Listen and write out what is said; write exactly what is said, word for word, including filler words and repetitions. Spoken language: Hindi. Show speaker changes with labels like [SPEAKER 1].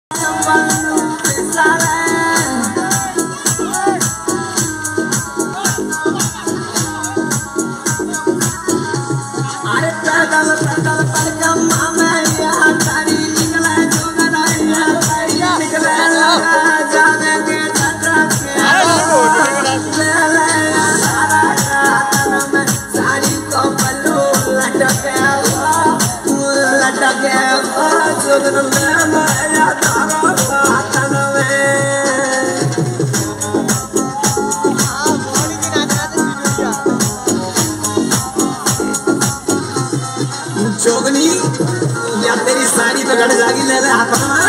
[SPEAKER 1] चोगनी या तेरी साड़ी तो गड़ जागी ले ले हाथ में